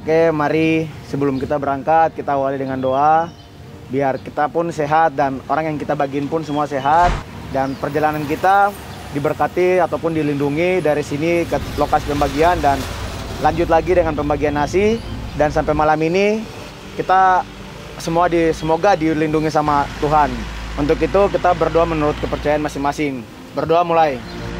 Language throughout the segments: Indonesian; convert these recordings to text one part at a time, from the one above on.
Oke, mari sebelum kita berangkat kita awali dengan doa biar kita pun sehat dan orang yang kita bagiin pun semua sehat dan perjalanan kita diberkati ataupun dilindungi dari sini ke lokasi pembagian dan lanjut lagi dengan pembagian nasi dan sampai malam ini kita semoga dilindungi sama Tuhan. Untuk itu kita berdoa menurut kepercayaan masing-masing. Berdoa mulai.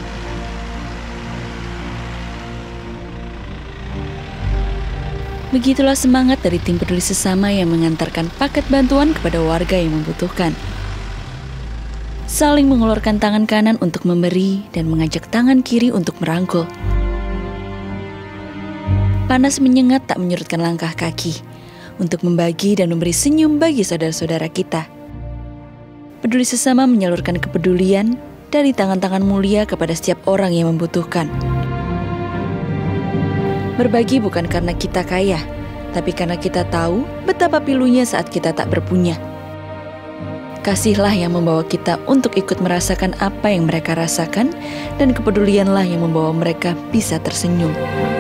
Begitulah semangat dari tim peduli sesama yang mengantarkan paket bantuan kepada warga yang membutuhkan. Saling mengulurkan tangan kanan untuk memberi dan mengajak tangan kiri untuk merangkul. Panas menyengat tak menyurutkan langkah kaki untuk membagi dan memberi senyum bagi saudara-saudara kita. Peduli sesama menyalurkan kepedulian dari tangan-tangan mulia kepada setiap orang yang membutuhkan. Berbagi bukan karena kita kaya, tapi karena kita tahu betapa pilunya saat kita tak berpunya. Kasihlah yang membawa kita untuk ikut merasakan apa yang mereka rasakan, dan kepedulianlah yang membawa mereka bisa tersenyum.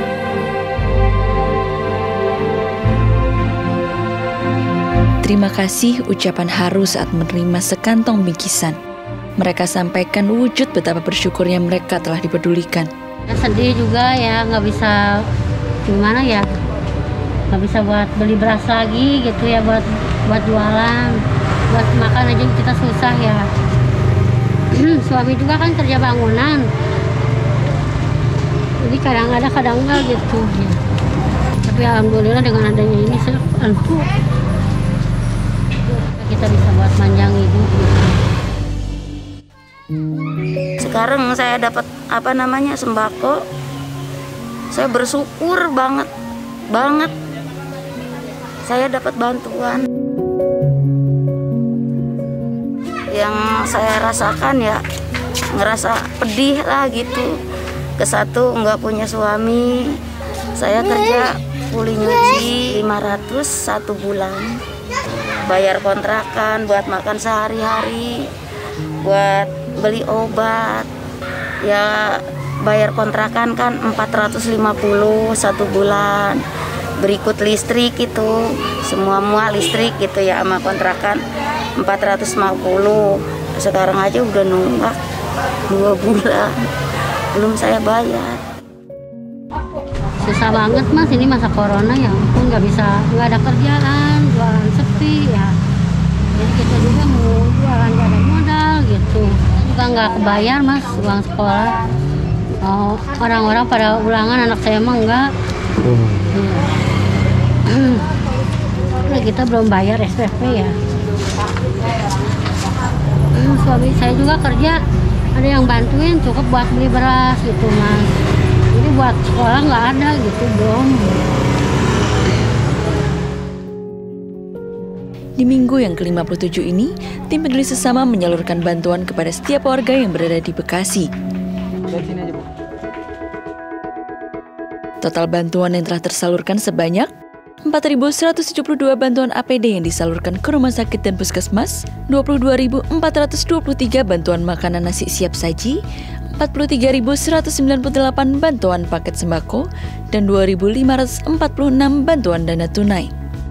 Terima kasih ucapan haru saat menerima sekantong bingkisan. Mereka sampaikan wujud betapa bersyukurnya mereka telah dipedulikan. Sedih juga ya, nggak bisa gimana ya, nggak bisa buat beli beras lagi gitu ya, buat jualan, buat makan aja kita susah ya. Suami juga kan kerja bangunan, jadi kadang ada kadang enggak gitu ya. Tapi alhamdulillah dengan adanya ini kita bisa buat panjang hidup gitu. Sekarang saya dapat sembako, saya bersyukur banget. Saya dapat bantuan. Yang saya rasakan ya ngerasa pedih lah gitu. Kesatu nggak punya suami, saya kerja kuli nyuci 500 1 bulan. Bayar kontrakan buat makan sehari-hari, buat beli obat. Ya bayar kontrakan kan 450 1 bulan. Berikut listrik itu, semua listrik gitu ya, sama kontrakan 450. Sekarang aja udah nunggak 2 bulan, belum saya bayar. Susah banget Mas, ini masa corona ya ampun, nggak ada kerjaan, jualan sepi ya. Jadi kita juga mau jualan gak ada modal gitu. Juga nggak kebayar Mas uang sekolah. Oh, orang-orang pada ulangan, anak saya emang enggak. Kita belum bayar SPP ya. Suami saya juga kerja, ada yang bantuin cukup buat beli beras gitu Mas. Jadi buat sekolah nggak ada gitu, belum. Di minggu yang ke-57 ini, tim peduli sesama menyalurkan bantuan kepada setiap warga yang berada di Bekasi. Total bantuan yang telah tersalurkan sebanyak 4.172 bantuan APD yang disalurkan ke rumah sakit dan puskesmas, 22.423 bantuan makanan nasi siap saji, 43.198 bantuan paket sembako, dan 2.546 bantuan dana tunai.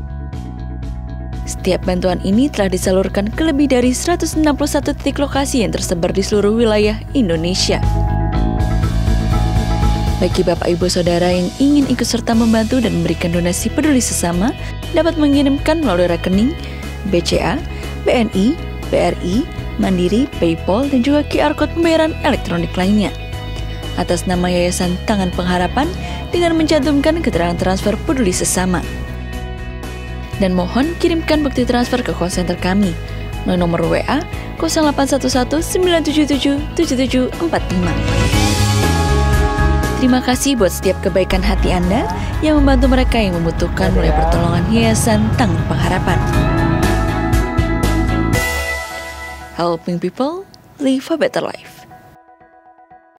Setiap bantuan ini telah disalurkan ke lebih dari 161 titik lokasi yang tersebar di seluruh wilayah Indonesia. Bagi Bapak Ibu Saudara yang ingin ikut serta membantu dan memberikan donasi peduli sesama, dapat mengirimkan melalui rekening BCA, BNI, BRI, Mandiri, PayPal, dan juga QR Code pembayaran elektronik lainnya. Atas nama Yayasan Tangan Pengharapan dengan mencantumkan keterangan transfer peduli sesama. Dan mohon kirimkan bukti transfer ke call center kami melalui nomor WA 0811 977 7745. Terima kasih buat setiap kebaikan hati Anda yang membantu mereka yang membutuhkan melalui pertolongan Yayasan Tangan Pengharapan. Helping people live a better life.